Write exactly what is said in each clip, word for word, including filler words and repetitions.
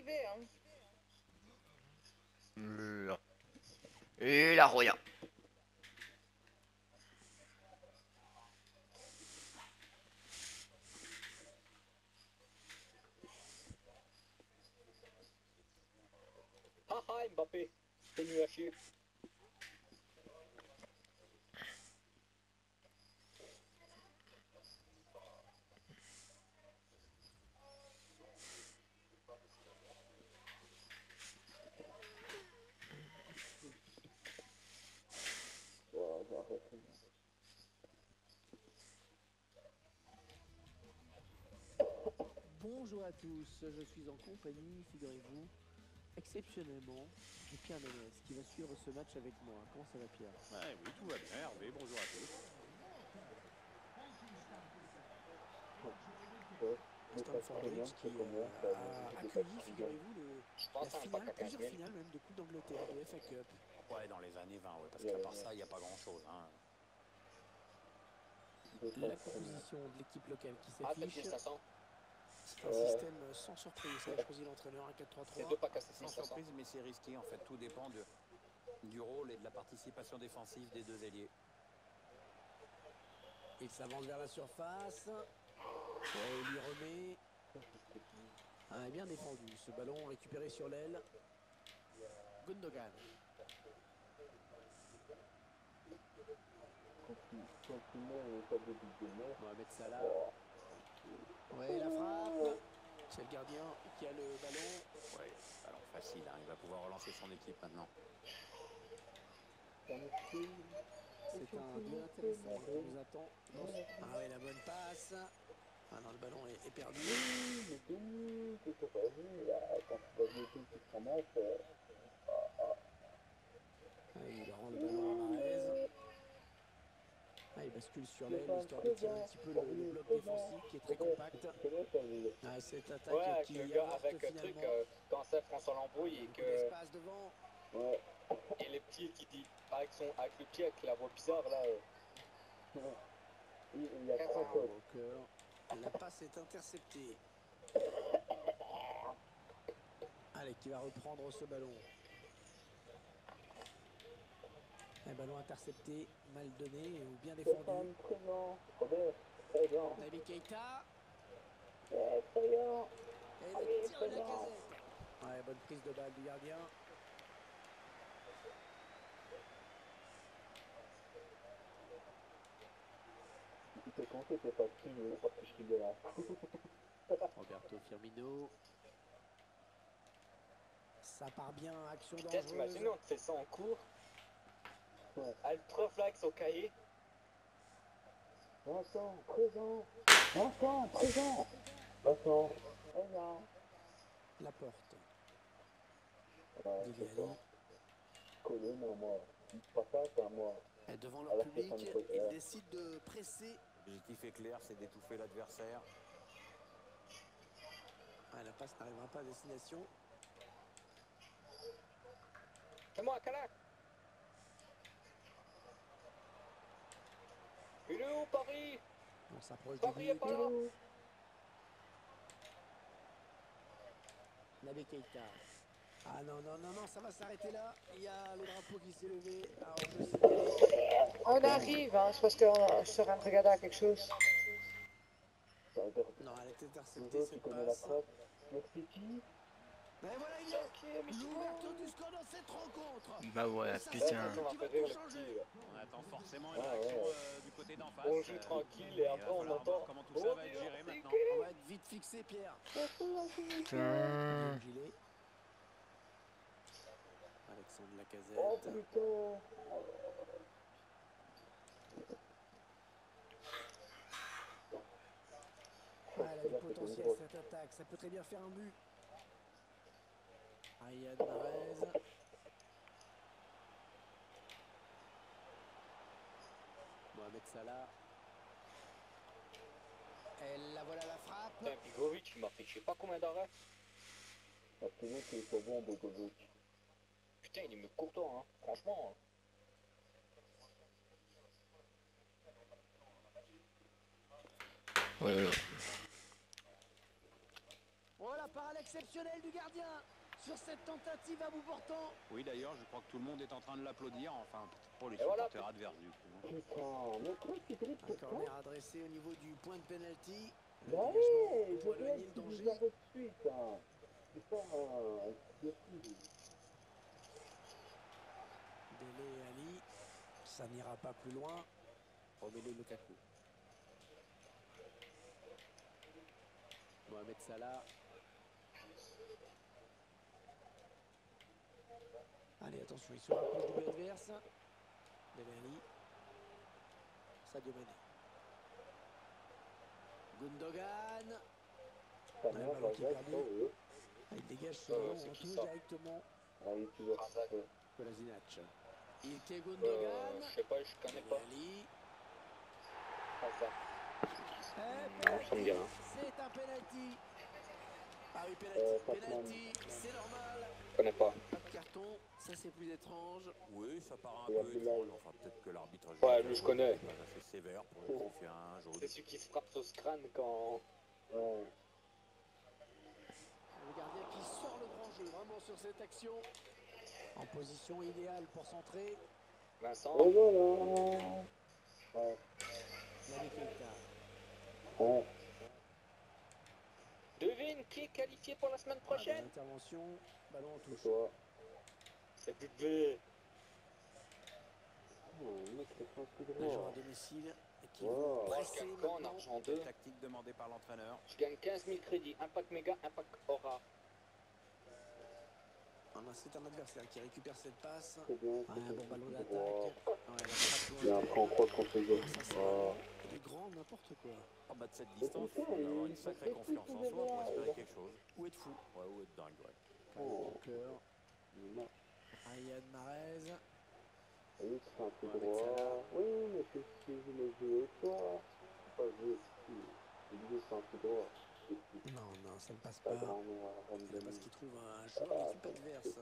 arriver, hein. Là. Et la Roya. Haha, Mbappé. T'es nul à chier. Bonjour à tous, je suis en compagnie, figurez-vous, exceptionnellement, de Pierre Ménès qui va suivre ce match avec moi. Comment ça va, Pierre? Ouais, oui, tout va bien, Hervé, bonjour à tous. Stamford Bridge qui euh, a accueilli, figurez-vous, le, la finale, plusieurs finales même de Coupe d'Angleterre, de F A Cup. Ouais, dans les années vingt, ouais, parce qu'à part ça, il n'y a pas grand-chose. Hein. La composition de l'équipe locale qui Ah, t'as s'affiche, payé cinq cents. c'est un système sans surprise, ça a choisi l'entraîneur, un quatre trois Il y a trois. deux packs à Sans cinq cents. surprise, mais c'est risqué, en fait, tout dépend de, du rôle et de la participation défensive des deux ailiers. Il s'avance vers la surface, et il y remet. Ah, bien défendu, ce ballon récupéré sur l'aile. Gundogan. Mohamed Salah. Ouais, la frappe. C'est le gardien qui a le ballon. Ouais, ballon facile, hein, il va pouvoir relancer son équipe maintenant. C'est un duel intéressant qui nous attend. Dans ce... Ah ouais, la bonne passe. Ah non, le ballon est, est perdu. Ah, il rend le ballon à Mahrez. Ah, il bascule sur l'aile, histoire de tirer un petit peu le, le bloc défensif qui est très compact. Ah, cette attaque Ouais, avec qui le gars, avorte avec un finalement. truc, euh, quand ça François l'embrouille et Beaucoup que. d'espace devant. Et les petits qui dit. Avec, son, avec le pied, avec la voix bizarre là. Euh... Il y a trois fautes. Walker. La passe est interceptée. Allez, qui va reprendre ce ballon. Un ballon intercepté, mal donné ou bien défendu. Naby Keita. Et le tir de la casette. Ouais, bonne prise de balle du gardien. Roberto Firmino. Ça part bien, action Putain, dangereuse. t'imagines, on te fait ça en cours. Altroflax au cahier. Vincent, présent. Vincent, présent. Vincent, présent. La porte. Ouais, Dele Alli. collé, non, moi. Pas ça, c'est à moi. Et devant leur public, ils décident de presser. L'objectif est clair, c'est d'étouffer l'adversaire. Ah, la passe n'arrivera pas à destination. C'est moi, Calac. Il est où, Paris? On s'approche du Paris est but. pas là. Naby Keita. Ah non, non, non, non, ça va s'arrêter là. Il y a le drapeau qui s'est levé. Alors on peut signaler. On arrive, hein, c'est parce qu'on se en train de regarder à quelque chose. Non, elle est interceptée cette passe. Et voilà, il est l'ouverture du score dans cette rencontre. Bah ouais, Et ça, putain. c'est un but qui va tout changer. On attend forcément une réaction euh, du côté d'en face. On joue euh, tranquille et après on falloir entend. voir comment tout ça va être géré maintenant. On va être vite fixé, Pierre. Putain. Guillaume Gillet. Alexandre Lacazette. Oh putain. Ah, elle a du potentiel cette attaque. Ça peut très bien faire un but. Riyad Mahrez. Mohamed Salah. Et la voilà la frappe. Putain, Bigovic, il m'a fait je sais pas combien d'arrêts. Parce que nous, c'est pas bon, Bogovic. Putain, il est mieux que Courtois, hein. Franchement. Hein. Ouais, ouais. Voilà, la parade exceptionnelle du gardien sur cette tentative à bout portant. Oui, d'ailleurs, je crois que tout le monde est en train de l'applaudir, enfin, pour les Et voilà. supporters adverses, du coup. Putain, mais quoi, tu dribbles Un pour ça? corner adressé au niveau du point de pénalty. Le Bah dégagement ouais, je pour veux éloigner le qu'il nous danger. arrête de suite, hein. C'est pas un idiotisme. Dele Ali, ça n'ira pas plus loin. Romelu Lukaku. Mohamed Salah. Allez, attention, ils sont rapprochés du but adverse. Dele Ali. Sadio Mané. Gundogan. Ta Ouais, mère, ballon qui est regarde, perdu. oh, oui. Ah, il dégage ce Euh, ballon c'est en qui touche ça directement. Allez, tu vois. Razak. Kolasinac. Ilke Euh, Gundogan. je sais pas, je connais Dele pas. Ali. Razak. Eh, Non, ça me dit penalty. rien. C'est un penalty. Ah oui, Euh, penalty, Fatman. penalty, c'est normal. Je connais pas. Pas de carton, ça c'est plus étrange. Oui, ça paraît Et un peu Abdoulaye. étrange. Enfin, peut-être que l'arbitre... Ouais, lui, je connais. C'est assez sévère pour lui faire un jaune. C'est celui qui se frappe sur ce crâne quand... Ouais. Le gardien qui sort le grand jeu vraiment sur cette action. En position idéale pour centrer. Vincent. Et voilà. Ouais. Naby Keita. Ouais. Devine qui est qualifié pour la semaine Voilà, prochaine. intervention, ballon en C'est touche. toi. C'est Bébé. Oh, le mec, il a fait un coup de Un joueur droit. à domicile et qui Wow. vont Moi, je presser gagne quoi en maintenant. argent deux? Tactique demandée par l'entraîneur. Je gagne quinze mille crédits. Un pack méga, un pack aura. Ah ben, c'est un adversaire qui récupère cette passe. C'est bien, Ouais, c'est un bien. bon ballon d'attaque. Wow. Ouais, la frappe Et après, on croit qu'on se joue. Ça, c'est Oh. des grands n'importe quoi. En bas de cette Mais distance, il putain, faut avoir il- une sacrée il- confiance en il- soi pour espérer il- quelque chose. Ou être fou. Ouais, ou être dingue, ouais. Kyle Walker, Non. Riyad Mahrez. Oui, c'est un coup Ouais, avec droit. Salah. Oui, mais c'est ce que je voulais jouer, toi. Pas jouer, si. Je disais, c'est un coup droit. C'est tout. Non, non, ça ne passe Ta pas. grand-mère, Reine C'est parce Denis. qu'il trouve un joueur d'équipe adverse.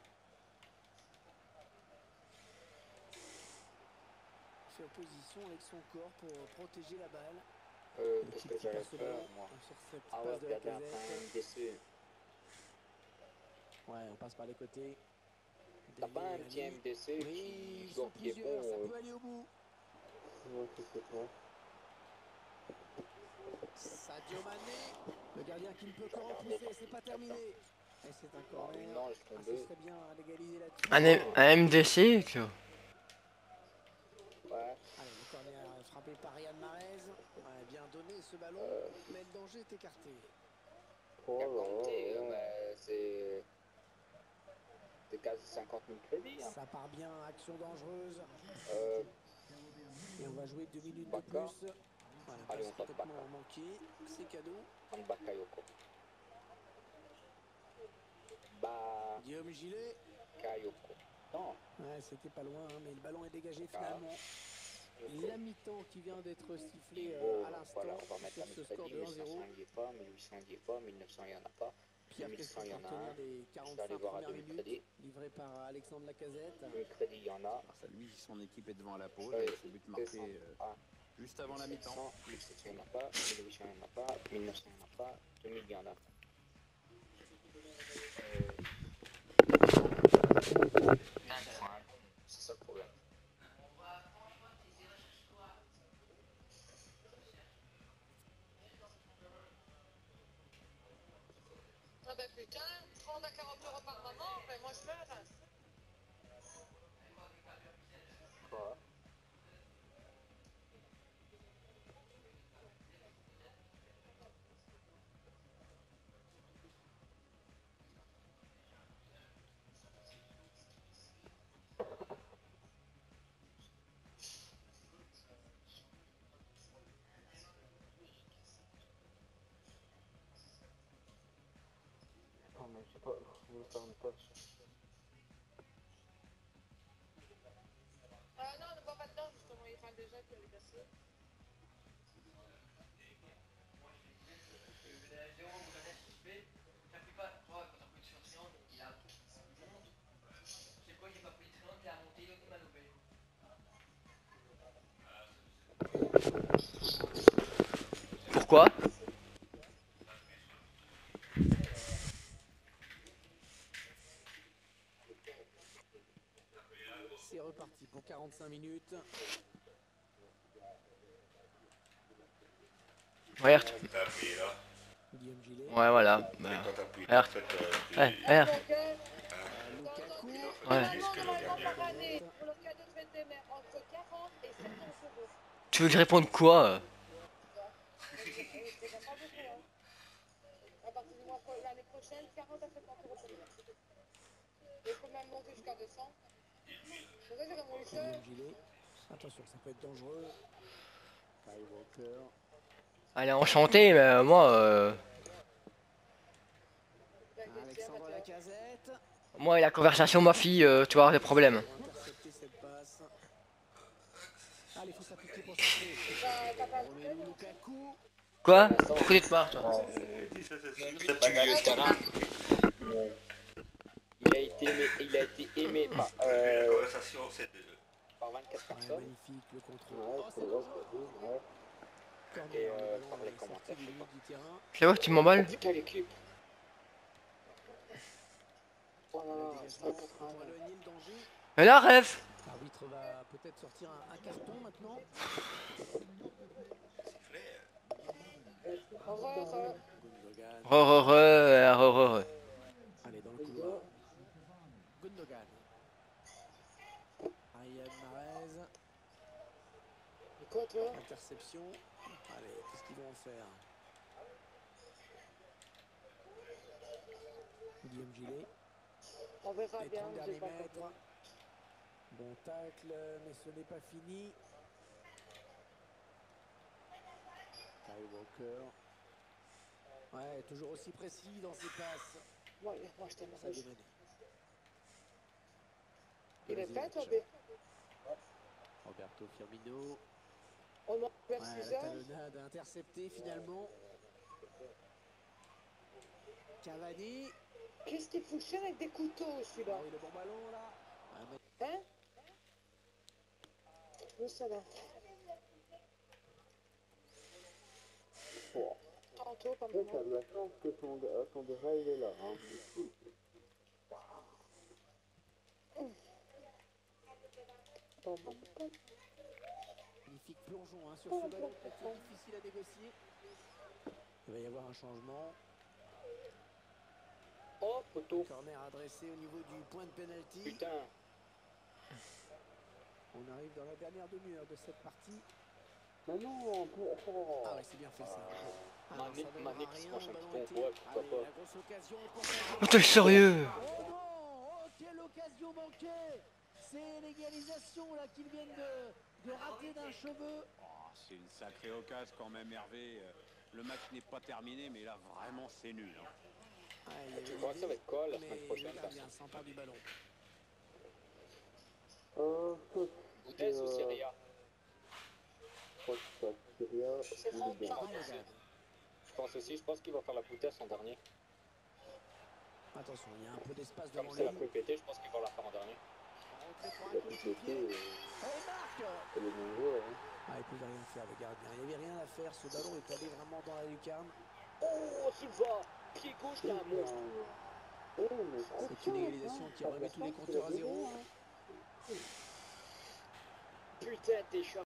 Il fait opposition avec son corps pour protéger la balle. Euh, L'équipe qu'est-ce que qui j'allais passe le faire, ballon moi? sur cette Ah ouais, passe de la regardez un peu casette. un M D C. Ouais, on passe par les côtés. T'as pas un Dele petit Ali. M D C Oui, qui, ils genre, sont qui est plusieurs, bon ça euh, peut aller au bout. Ouais, c'est c'est toi. Sadio Mané, le gardien qui ne peut que repousser, c'est pas terminé. Et c'est un corner. Non, je Ah, ce tombais. serait bien à l'égaliser là-dessus. Un, M- un M D C, tu vois. Ouais. Allez, le corner frappé par Riyad Mahrez. Ouais, bien donné ce ballon, Euh. mais le danger est écarté. Oh Qu'à là compter, là. euh, bah, c'est... C'est quasi cinquante mille crédits, hein. Ça part bien, action dangereuse. Euh, Et on va jouer deux minutes de Baka. plus. Voilà, Allez, passe on tape complètement Baka. manqué. C'est cadeau. en Bakayoko. Ba... Guillaume Gillet. Kayoko. Non. Ouais, c'était pas loin, hein, mais le ballon est dégagé Ah. finalement. La mi-temps qui vient d'être sifflée euh, Oh, à l'instant voilà, on va mettre sur la ce score crédit. de un mille cinq zéro. cents, il n'y est pas. mille huit cents, il n'y est pas. mille neuf cents, il n'y en a pas. Pierre, mille qu'est-ce cent, que il y tu en a retenir un. des Je vais quarante-cinq aller voir à premières minutes demi-crédit. livrées par Alexandre Lacazette. Demi-crédit, il y en a. Ça, lui, son équipe est devant la pause. Ouais, Avec ce but marqué deux cents. euh, Ah, juste avant la mi-temps. mille sept cents, il n'y en a pas. mille huit cents, il n'y en a pas. mille neuf cents, il n'y en a pas. deux mille, il y en a. Euh... C'est ça le problème. Ah ben putain, trente à quarante euros par maman, ben moi je meurs. Quoi? Attends, mais je sais pas, je vais faire une tâche. Ah non, ne va pas dedans justement, il parle déjà qu'il avait cassé. Pourquoi? pour quarante-cinq minutes. Regarde. T'as appuyé là. Guillaume Gillet. Ouais, voilà. Et Bah, quand t'appuies, en regarde. fait, euh, tu- Ouais, regarde. Euh, en Lukaku. fait, Ouais. tu dis ce que le Normalement, gardien. par année, pour le cadeau de fête des mères, entre quarante et soixante-dix euros. Tu veux que je réponde quoi euh Et c'est vraiment beaucoup, hein. À partir du mois pro- l'année prochaine, quarante à soixante euros pour les mères. Et il faut même monter jusqu'à deux cents. Donc ça, c'est comme le jeu. Guillaume Gillet. Attention, ça peut être dangereux. Kyle Walker. Elle est enchantée, mais euh, moi, euh, Alexandre Lacazette. moi et la conversation, ma fille, euh, tu vas avoir des problèmes. Pour intercepter cette passe. Allez, il faut s'appliquer pour centrer. T'as pas le Romelu Lukaku. Quoi? Pourquoi tu te marres, toi? C'est pas grave. milieu de terrain. Il a été aimé, il a été aimé par, La euh, conversation, c'est de... par vingt-quatre Ouais, personnes. magnifique le contrôle. Ouais, Oh, c'est c'est vrai, dangereux. c'est vrai. Corner, Et, le euh, ballon par les est sorti commentaires, des je sais limites du terrain. C'est vrai que tu m'emballes? Putain, l'équipe. Oh là Le là, dégagement c'est pas pour grave. éloigner le danger. Mais là, rêve! L'arbitre va peut-être sortir un, un carton maintenant. Au revoir. Gundogan. Re, re, re, euh, re, re, re. Allez, dans le couloir. Gundogan. Ryan Mahrez. Mais quoi, toi? Interception. Allez, qu'est-ce qu'ils vont en faire? Guillaume Gillet. On verra Les bien, trente je derniers sais pas mètres. comment. Bon tacle, mais ce n'est pas fini. Kyle Walker. Ouais, toujours aussi précis dans ses passes. Moi, moi je t'aime. Ça a démené. Il est fait, toi, Kovacic. B. Roberto Firmino. On a vers Ouais, six la heures. talonnade interceptée finalement. Cavani. Qu'est-ce qu'il fonctionne avec des couteaux, celui-là? Ah oui, le bon ballon là. Ah, mais- Hein? Où ça va? Bon. Tantôt, pas Après, t'as maintenant. de la chance que ton, euh, ton drap, il est là. Hein. Bon, bon, bon. Magnifique plongeon hein, sur ce ballon qui était difficile à négocier. Il va y avoir un changement. Oh, poteau. Corner adressé au niveau du point de pénalty. Putain. On arrive dans la dernière demi-heure de cette partie. Mais non, on peut... Oh. Ah ouais, c'est bien fait ça. Ah non, Mané, ça donnera Mané qui se rien, mange le un ballon petit était- peu en bois, pourquoi Allez, pas. la grosse occasion pour Oh, t'es sérieux? Oh non! Oh, quelle occasion manquée! C'est l'égalisation là qu'ils viennent de, de rater d'un cheveu. Oh, c'est une sacrée occasion quand même, Hervé. Euh, Le match n'est pas terminé, mais là, vraiment, c'est nul. hein. Ah, il y avait Tu vois que ça va l'idée, être quoi la mais semaine prochaine, le ça? gardien s'empare du ballon. Euh, je Boutez ou Serie A? crois que c'est Syria. C'est ou franc, Liban. ça. Gundogan. Je pense aussi, je pense qu'il va faire la boutesse en dernier. Attention, il y a un peu d'espace Comme devant c'est la lui. plus pétée, je pense qu'il va la faire en dernier. Rentré pour Il un a coup tout de pété. pied. euh, Et il marque! C'est le bon joueur. Hein. Ah, il pouvait rien faire le gardien. Il n'y avait rien à faire. Ce ballon est allé vraiment dans la lucarne. Oh, Silva! Pied gauche, t'es un monstre! Eh, mais trop C'est une de égalisation chance, qui hein. remet T'as tous les de la compteurs à chance qu'il a zéro. gagné, hein. Putain, t'es chiant!